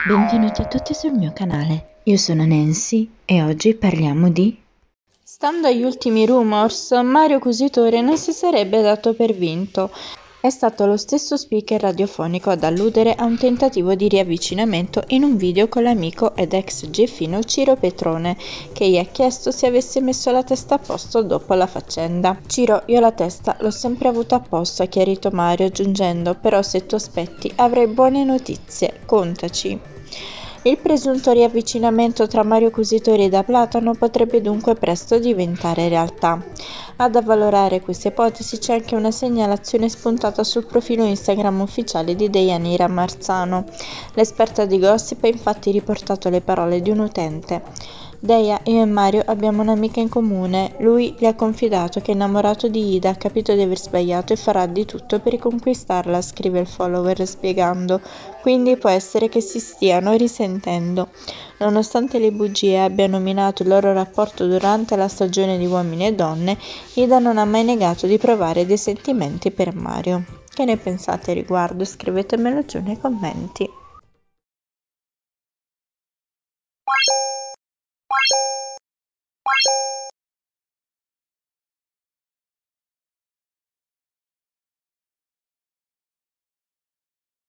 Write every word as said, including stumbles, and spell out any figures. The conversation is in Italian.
Benvenuti a tutti sul mio canale, io sono Nancy e oggi parliamo di... Stando agli ultimi rumors, Mario Cusitore non si sarebbe dato per vinto. È stato lo stesso speaker radiofonico ad alludere a un tentativo di riavvicinamento in un video con l'amico ed ex Geffino Ciro Petrone, che gli ha chiesto se avesse messo la testa a posto dopo la faccenda. Ciro, io la testa l'ho sempre avuta a posto, ha chiarito Mario, aggiungendo: però se tu aspetti avrai buone notizie, contaci. Il presunto riavvicinamento tra Mario Cusitore e Da Platano potrebbe dunque presto diventare realtà. Ad avvalorare questa ipotesi c'è anche una segnalazione spuntata sul profilo Instagram ufficiale di Deianira Marzano. L'esperta di gossip ha infatti riportato le parole di un utente. Deia, io e Mario abbiamo un'amica in comune. Lui le ha confidato che è innamorato di Ida, ha capito di aver sbagliato e farà di tutto per riconquistarla, scrive il follower spiegando. Quindi può essere che si stiano risentendo. Nonostante le bugie abbiano minato il loro rapporto durante la stagione di Uomini e Donne, Ida non ha mai negato di provare dei sentimenti per Mario. Che ne pensate a riguardo? Scrivetemelo giù nei commenti.